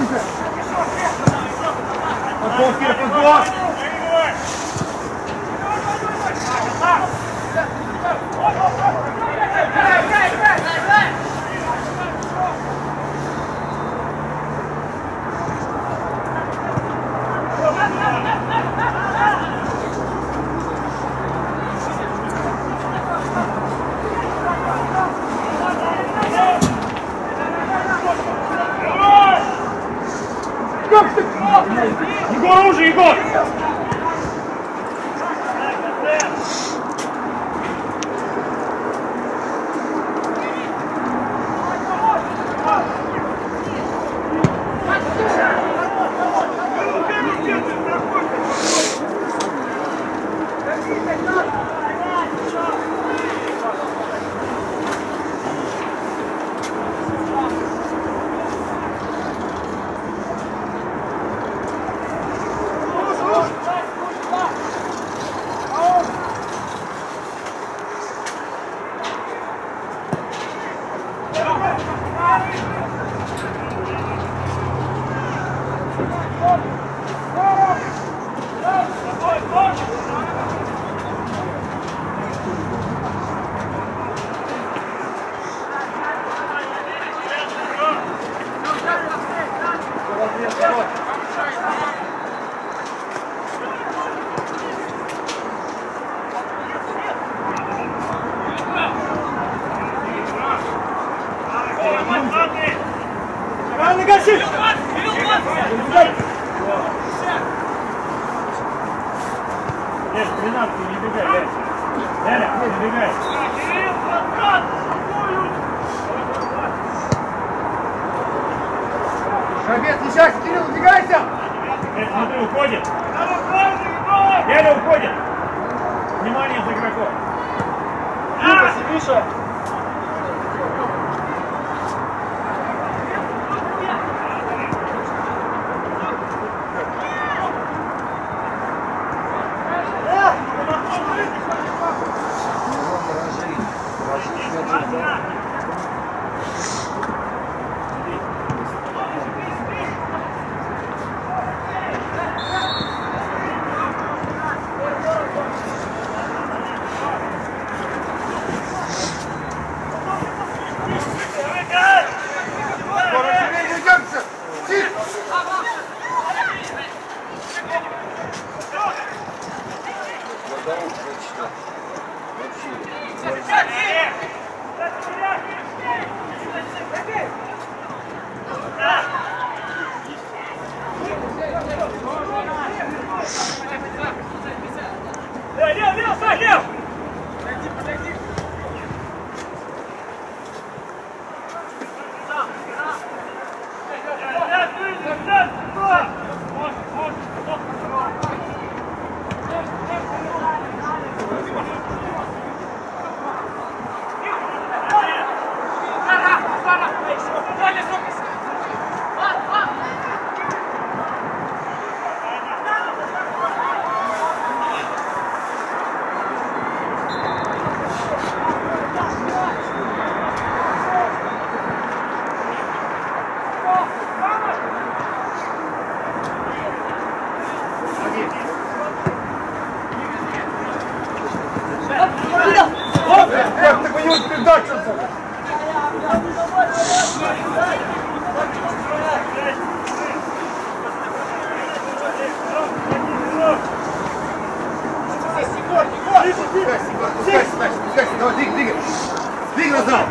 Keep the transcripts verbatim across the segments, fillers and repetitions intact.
Футбол, Кир, футбол! Егор, уже, Егор! Шабец, не сейчас, Кирилл, убегайся! Нет, смотри, уходит. Еле уходит. Внимание за игроков. Миша, Миша. Давай, двигай, двигай. Двигай назад.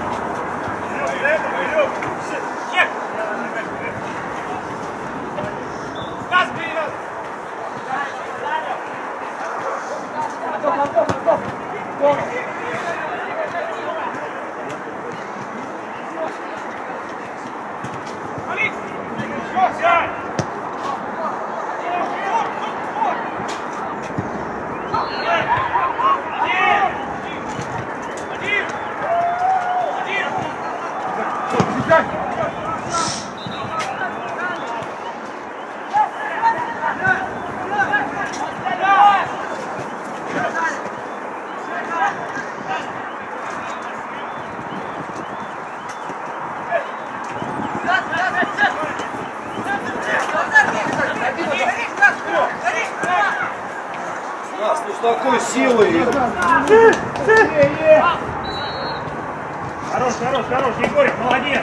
That's такой силой. Хорош, хорош, хорош, Егорик, молодец.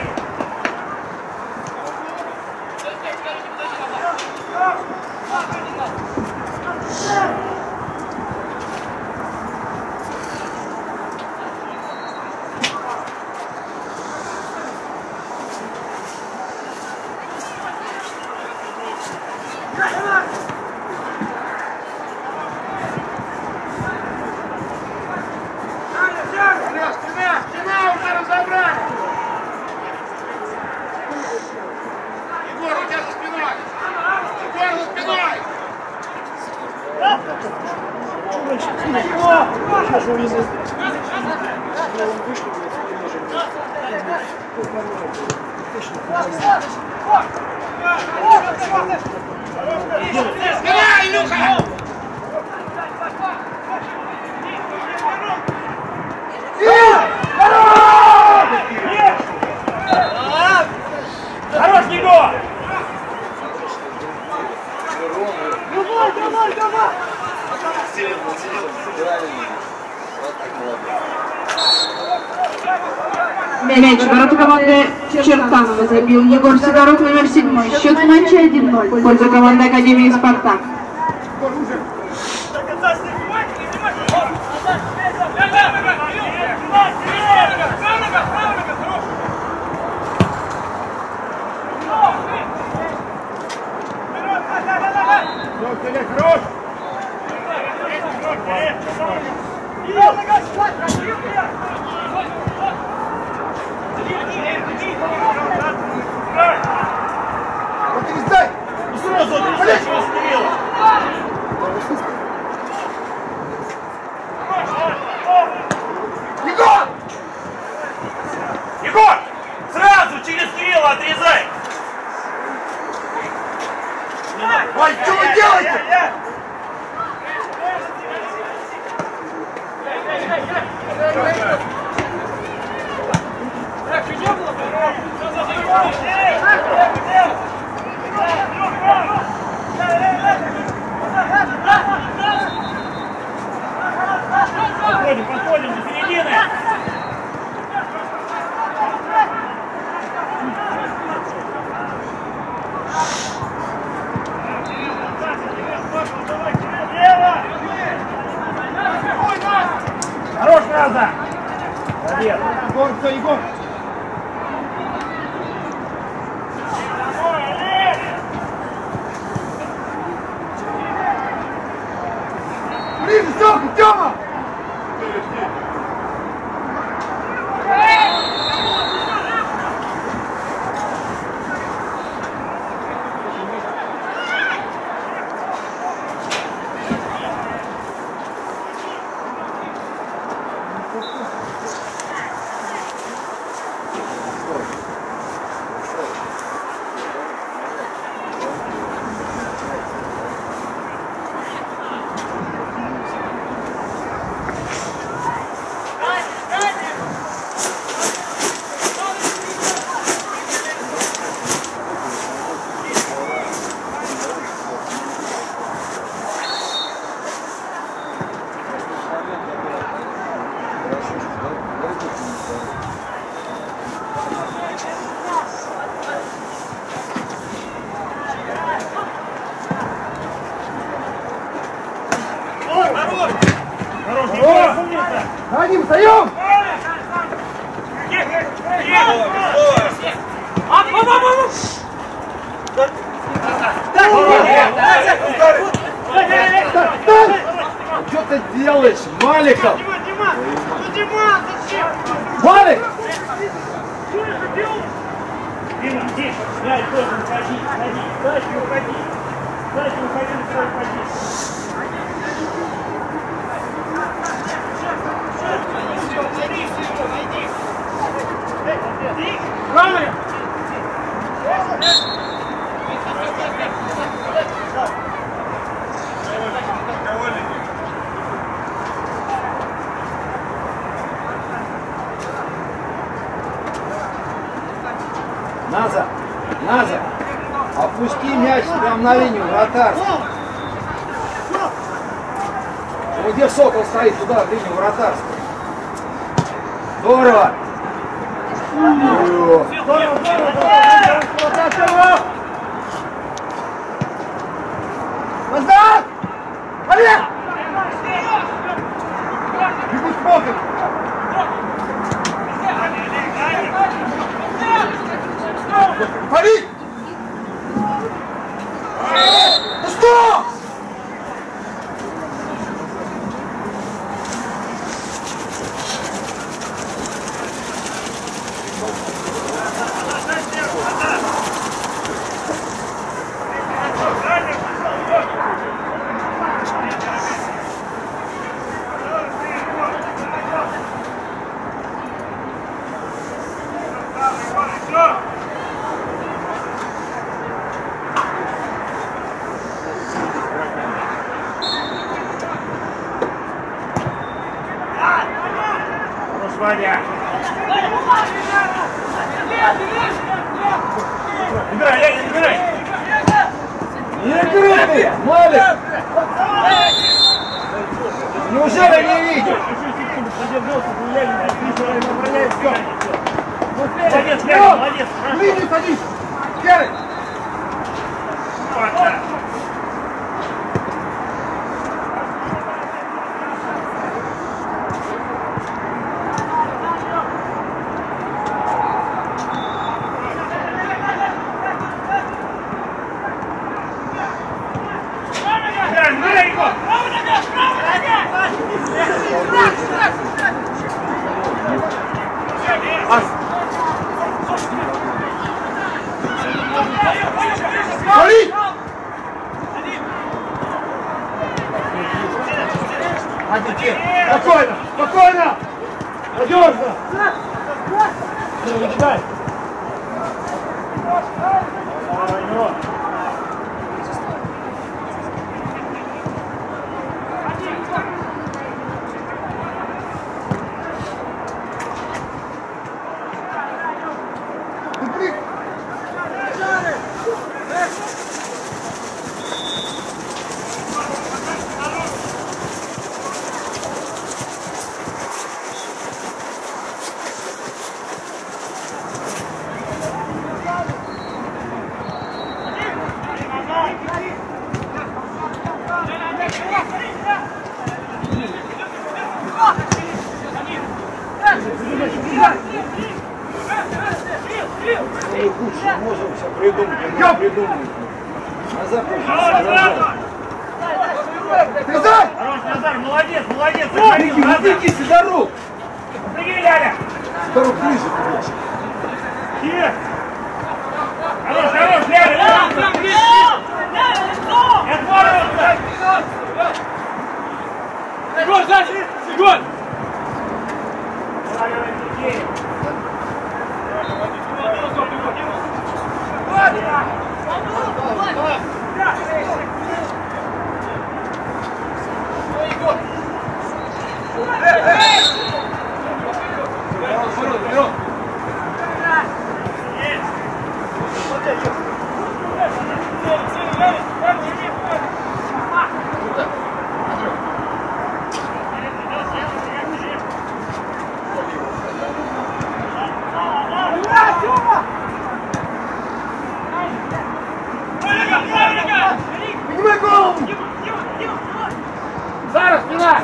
Давай, Илюха! Хорош, Егор! Давай, давай, давай! Мяч в ворота команды Чертанова забил Егор Сидоров, номер седьмой. Счет в матче один ноль. Польза команды Академии «Спартак». Отрезай! Сразу отрезай, чего стрела! Егор! Егор! Сразу через стрелу отрезай! Ой, что вы делаете? Подходим, подходим до середины! Хорош, Раза! Молодец! Егор, кто, Егор? Ближе, Тёма, Тёма! Хорош, Егор, умница! Один, встаем! Что ты делаешь, Маликов? Малик! Малик! Дима, здесь, мяч должен уходить, уходи, дальше уходи, дальше уходи на свою позицию. Правильно! Назад! Назад! Опусти мяч прямо на линию вратарь. Вот где Сокол стоит, туда, в линию вратарства. Здорово! Здорово, здорово! Назад! Олег! Бегут смотрят! Пари! Ну что? Ваня! Играй, Ленин, играй! Не играй ты, Малик! Неужели не видишь? Молодец, Ленин, молодец! Линию садись! Керри! Пари! Спокойно! Спокойно! Надежно! Дай! Можем все придумать, мы придумаем. Назад Назад! Хорош, Назар, молодец, молодец! Беги, не беги, Сидоров! Беги, Ляля! Сидоров ближе туда. Кир! Хорош, хорош, Ляля! Ляля! Это ворота! Сигон, Саша! Сигон! Поднимай голову! Зараз, спина!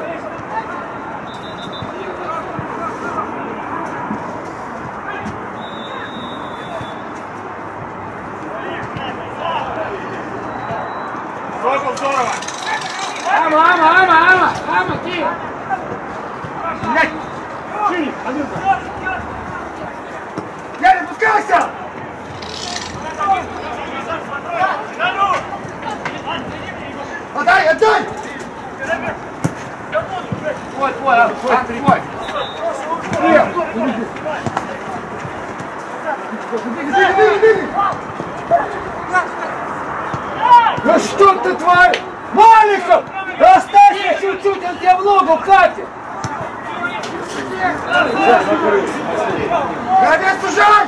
Сокол, здорово! Ама, ама, ама, ама, ама, ти! Блядь! Шире! Я не пускайся! Отдай, отдай! Твой, твой, а, твой, твой! Двигай, двигай, двигай! Да что ты творишь? Маликов! Да оставься чуть-чуть, он тебя в ногу вкатит! Молодец, сужай!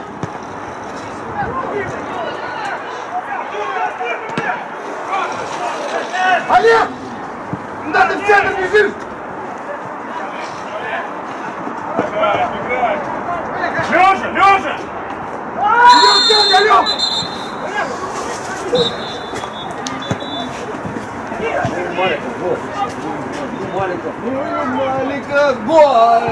Олег! Куда ты в центр бежишь? Лёша, Лёша! Идем, идем, Галём! Маленько. Маленько. Гол!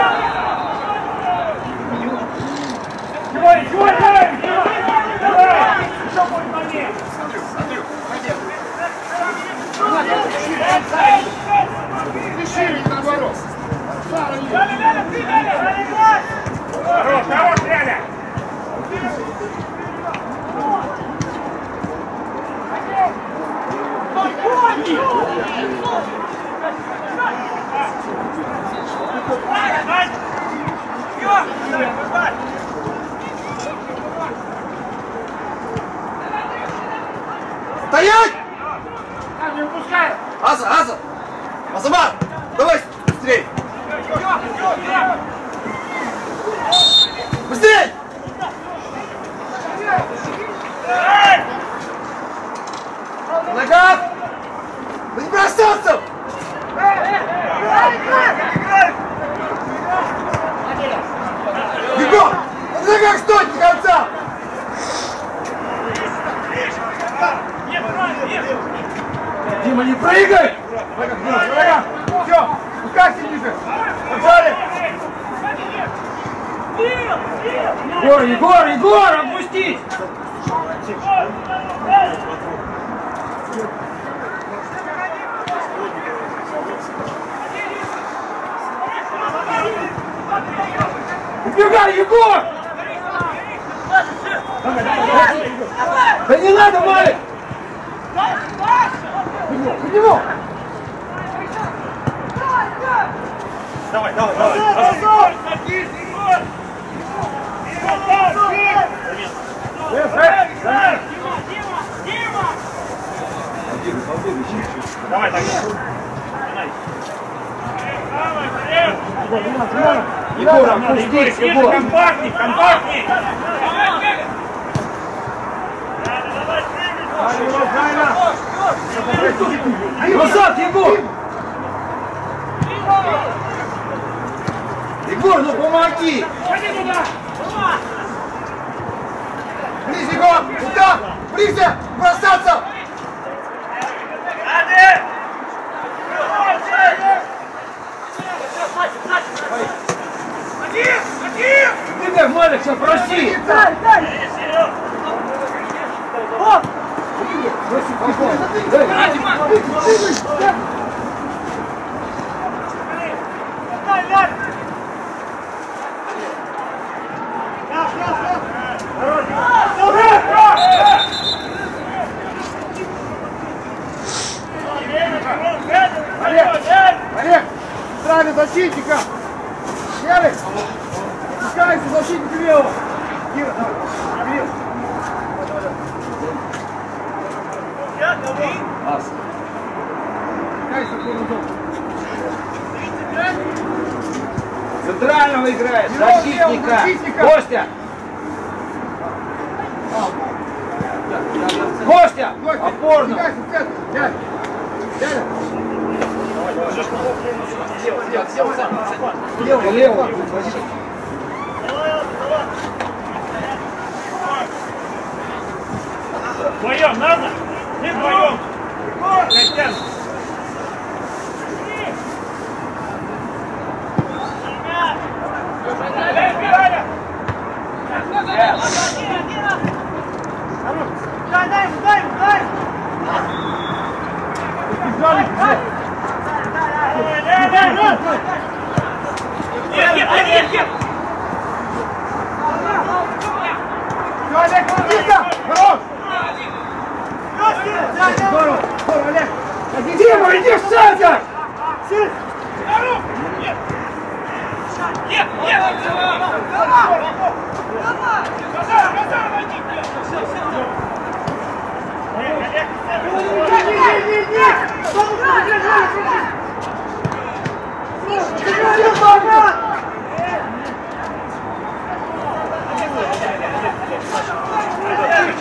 Давай, давай, давай! Давай! Что будет на мне? Ты шире, наоборот. Хорош, хорош, Ляля! Стоять! Там не упускай! Аза, Аза! Азамат! Давай быстрей! Быстрей! Нога! Да не бросаться! Егор! На ногах стой до конца! Дима, не прыгай! Все, пускайся ниже! Побежали! Егор, Егор, Егор, отпустить! Убегай, Егор! Да не надо, Марик! Под него! Давай, давай, давай! Давай, так. Егор, отпустить, Егор! Компактней, компактней! Назад, Егор! Егор, ну помоги! Ближе, Егор! Куда? Ближе! Бросаться! Ты, Малик, сейчас проси! Дай, дай! О! Олег! Олег! Правильно, защитника! Ярик! Пускайся, защитник левого! Кира, давай! Кирилл! Ас. Центрального играет, защитника. защитника. Костя! Костя! Костя, Опорно! пускайся, в центр. Дядя! Дядя! Лево, лево! Вдвоем надо? Не вдвоем! Костян! Дай, дай, дай, дай! Дай, дай, дай! Нет, нет, нет, нет! Олег, близко! Хорош! Здорово! Здорово, Олег! Дима, иди в центр! Нет, нет!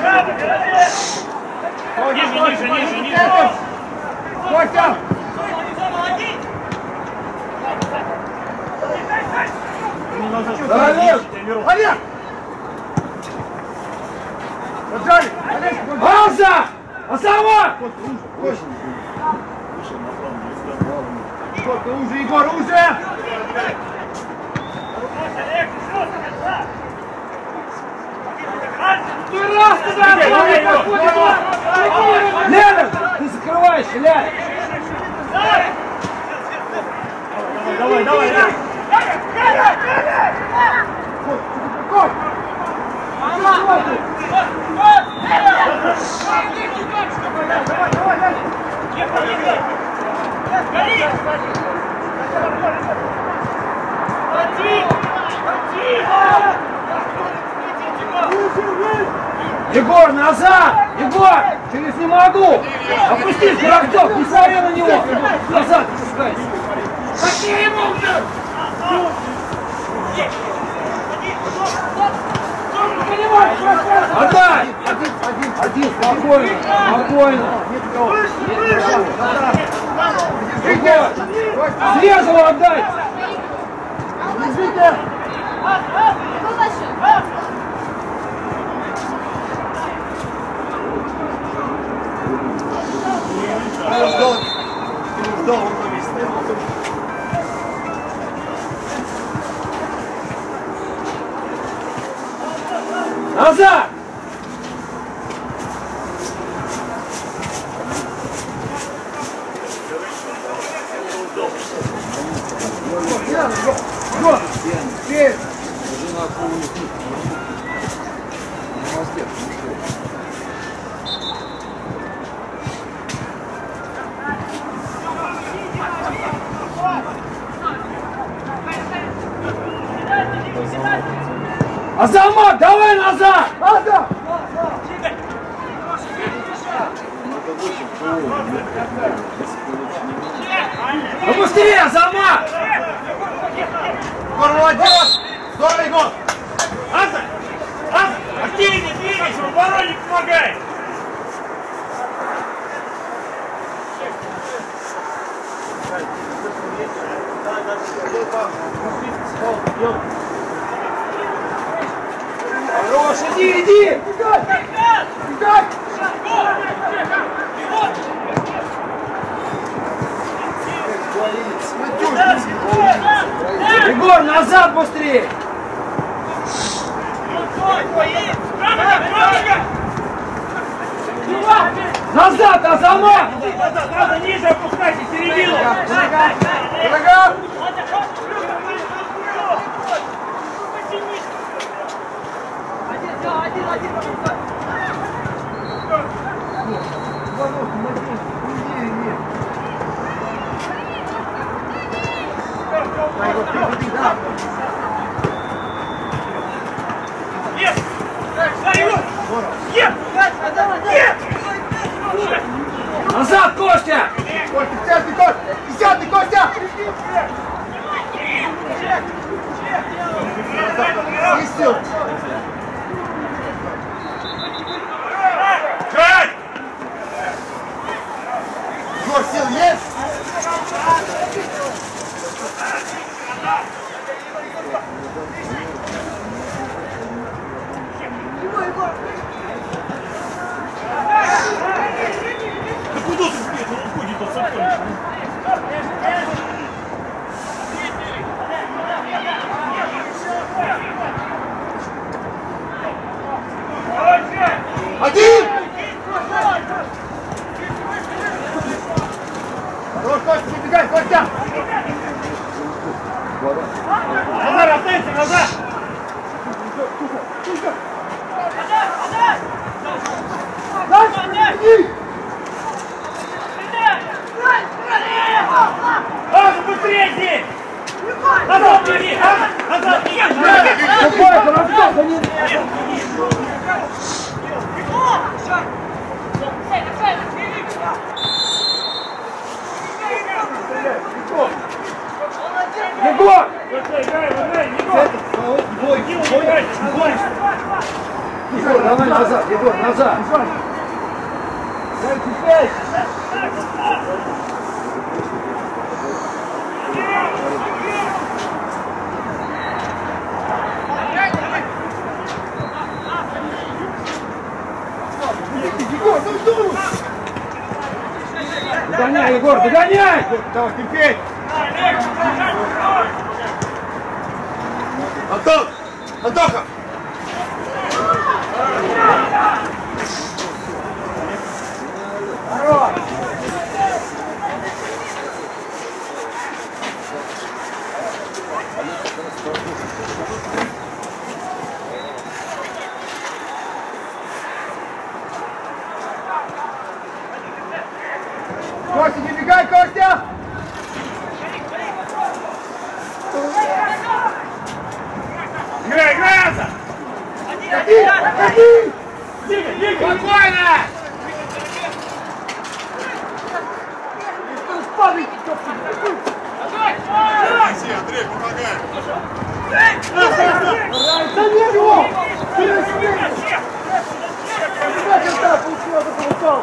Ниже, ниже, ниже, ниже! Костя! Олег! Олег! Поджали! Аза! Азама! Уже, Егор, уже! Раз туда! Лена! Ты закрываешься, Ляля! Давай, давай, давай! Егор, назад! Егор! Через не могу! Опустись, Городцов, не смотри на него! Назад, спускайся! Какие ему уже? Отдай! Один, один, один, спокойно, спокойно. Егор, срезал отдай! Я ждал, я ждал, он там весь стоял. Назад! Азамат, давай назад! Назад! Ну быстрее, Азамат! Егор, молодец! Здорово, Егор! Аса! Аса! Активнее двигайся, в обороне помогай! Хорош, иди, иди! Бегай! Бегай! Егор, назад быстрее! Назад, Азамат! Назад, надо ниже опускайся, середину! Дорога! Есть! Есть! Есть! Назад, Костя! Костя, десятый, Костя! Десятый, Костя! Есть сил! Жать! Егор, сил есть? Да куда ты вбежал? Он уходит от Сафонича. Один! Хорош, Костя, забегай, Костя! Назар, останься, назад! Ага, быстрее здесь! Назад беги! Назад беги! Какой, Городцов, да не... Егор! Играй, играй, Егор! Бой, бой, бой! Егор, давай назад, Егор, назад! Дай теперь! Догоняй, Егор, догоняй! Давай, терпеть! Антон! Антоха! Здорово! Костя, не бегай, Костя! Играй, играй, Аза! Ходи, ходи! Дига, Дига! Спокойно! Андрей, помогай! Да нет его! Ты на себе! Куда ты так получила, ты получал?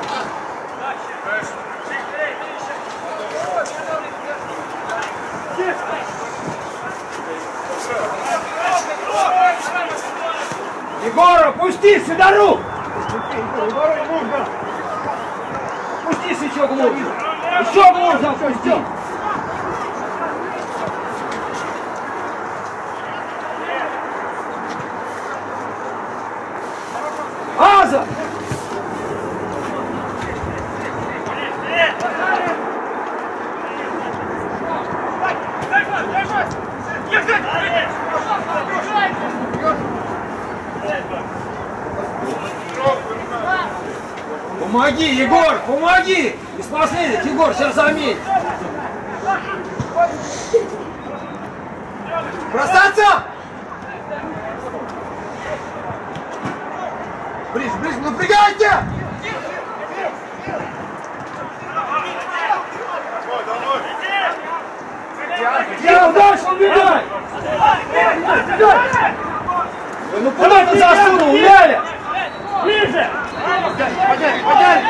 Егор, пусти Сидору! Егору не нужно! Пустись еще глубже! Еще глубже опусти! Аза! Помоги, Егор, помоги! Из последних, Егор, сейчас заметь! Бросаться! Ближе, ближе, напрягайте! Я дальше убегай! Ну куда ты засунул, Ляля? Ближе! Подяли, подяли!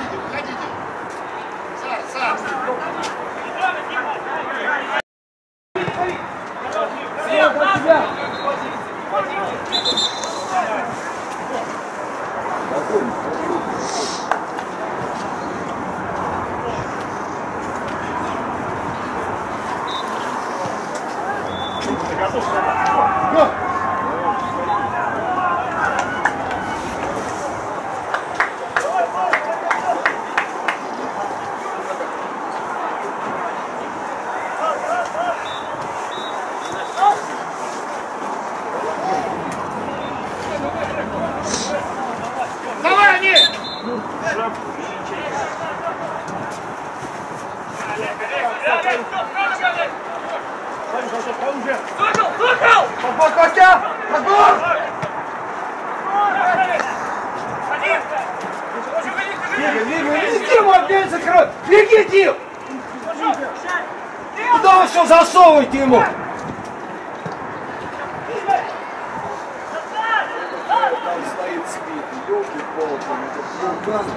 Давай, они! Подбор, Костя! Подбор! Иди, мой опять закрой! Беги, Дим! Куда вы все засовываете ему? Стоит, спит, елки-палки, это пулган.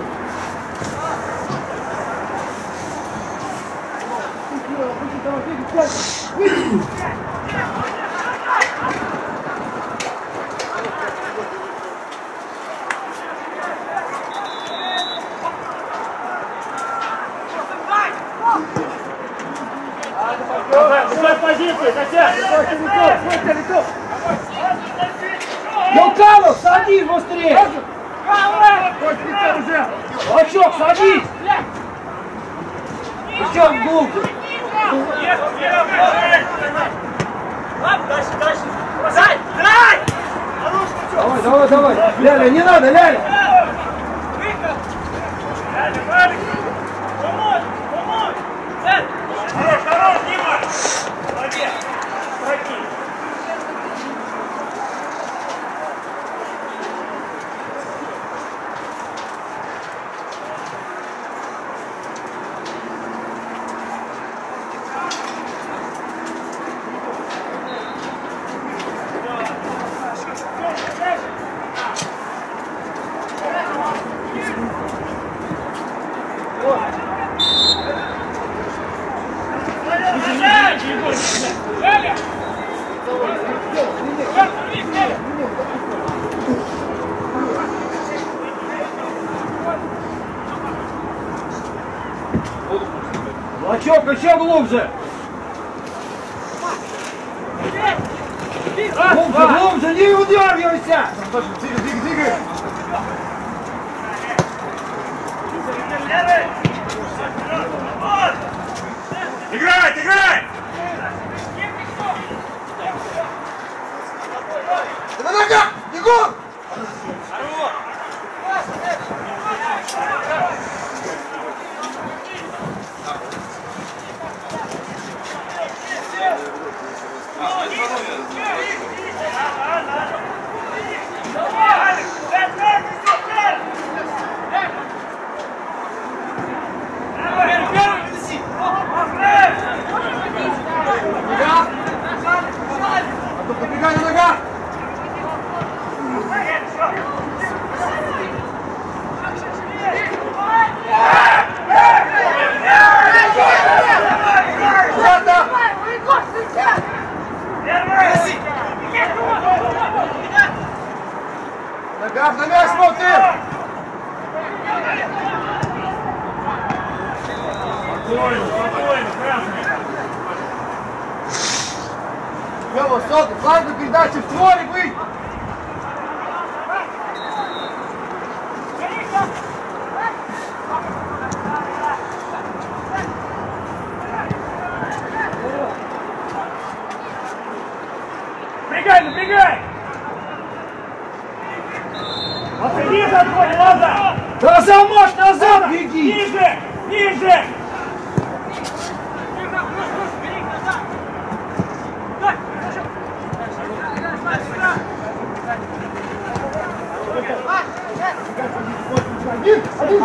Стой в позиции, Костя! Костя, лицо! Елкалов, садись быстрее! Костя, уже! Лачок, садись! Еще глубже! Дальше, дальше! Бросай! Дай! Давай, давай, давай! Ляля, не надо, Ляля! Помочь! Помочь! Хорош, хорош, Дима! Молодец! Пройти! Лачок, еще глубже. Глубже, глубже, не удергивайся. Двигай, двигай, двигай. Играй, играй! Ты на ногах, Егор! Напрягай на ногах! Ногах на мяч смотри! Спокойно, спокойно, красный. Лёва, сотка, фланговая передача в творе быть! Бегай, набегай! Отойди, отходи, назад! Да замажь назад, беги! Ниже, ниже! Один, один!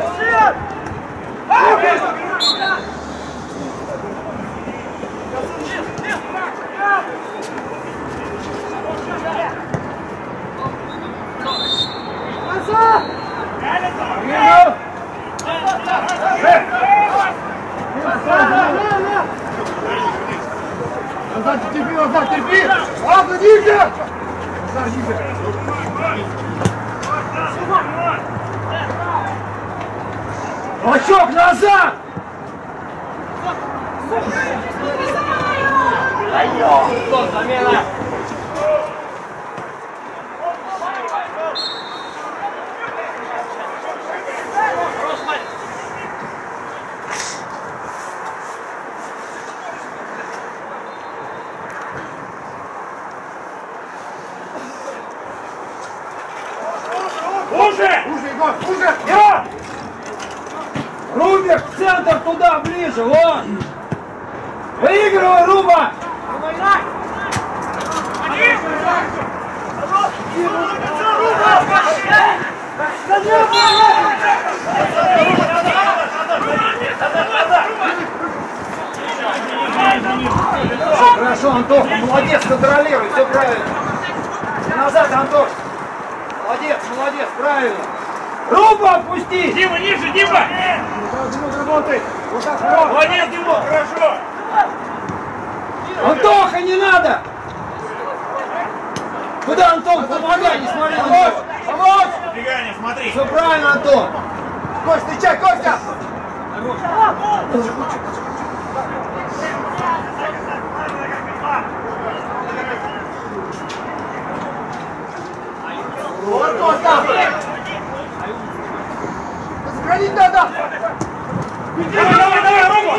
Назад, терпи, назад, терпи! Ладно, ниже! Назад, ниже! Лачок, назад! Замена! Уже! Уже, Егор, уже! Я! Рубик, в центр туда, ближе, вон! Выигрывай, Руба! Хорошо, Антоха, молодец, контролируй, все правильно. Назад, Антош. Молодец, молодец, правильно. Руба отпусти! Дима, ниже, Дима! Работай! Вот так, вот! Молодец, Дима, хорошо! Антоха, не надо! Куда, Антон, помогай, не смотри на него. Помочь! Бегание, смотри! Все правильно, Антон. Костя, встречай, Костя! Вот, Костя! Сохранить надо! Давай, давай, давай, Рома!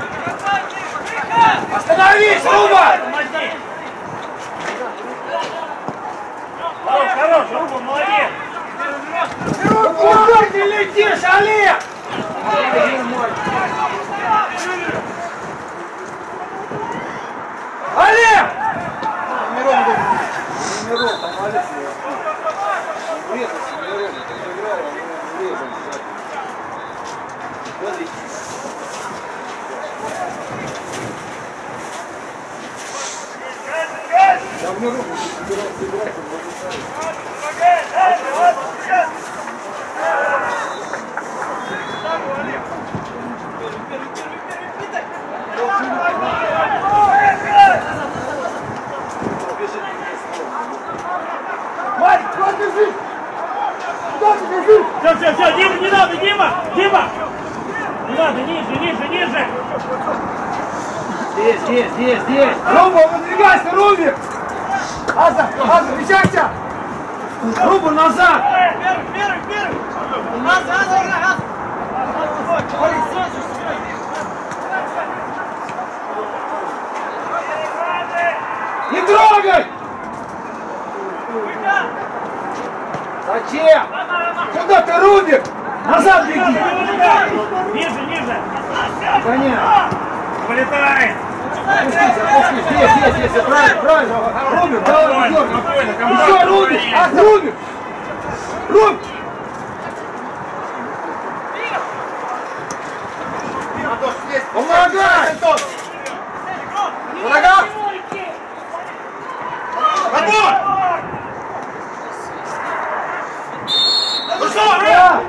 Остановись, Руба! Хорош, хорош, Рома, молодец! Куда ты летишь, Олег? Олег! Мирон, Мирон, там Олег. Врезался, Мирон, это играл, он врезался. Смотри. Я в Мирон собирался играть, он Марик, куда ты бежишь? Куда ты бежишь? Все, все, все, Дима, не надо, Дима! Дима! Не надо, ниже, ниже, ниже! Здесь, здесь, здесь, здесь! Руба, выдвигайся, Рубик! Аза, Аза, вещайся! Руба, назад! Вверх, вверх, вверх! Аза, Аза, играй, Аза! Не трогай! Зачем? Куда ты, Рубик? Назад беги! Ниже, ниже! Гоняй! Вылетает! Опустись, опустись! Здесь, здесь, здесь! Правильно, правильно! Рубик, давай, дергай! Еще, Рубик! А, Рубик! Рубик! Помогай! Врага! Отбор! Ну что, Да!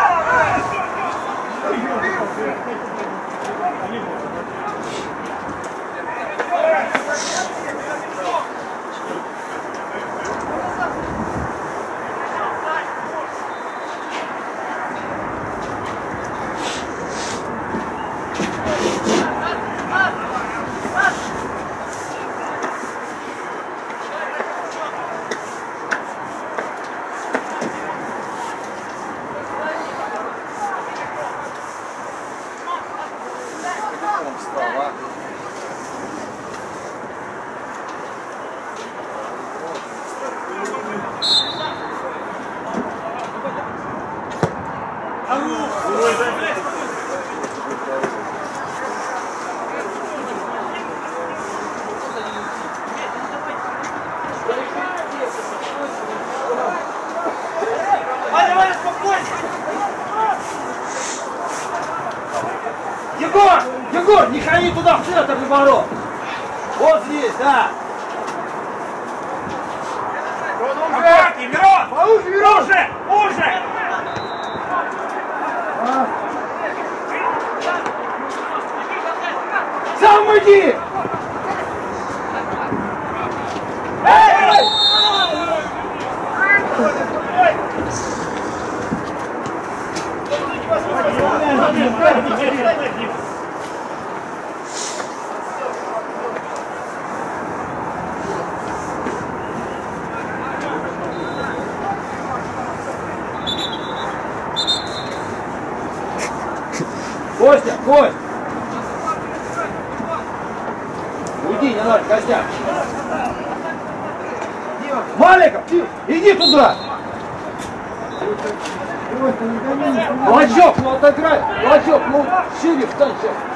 Ваня, Ваня, спокойно! Егор! Егор, не ходи туда, в центр ворот! Вот здесь, да! Аккуратней, Мирон! Получше, Мирон! Уже! Уже! Сам иди! Эй! Костя, Кость! Уйди, не надо, Костя! Маликов, иди туда! Волочок, ну отыграй! Волочок, ну шире встань сейчас!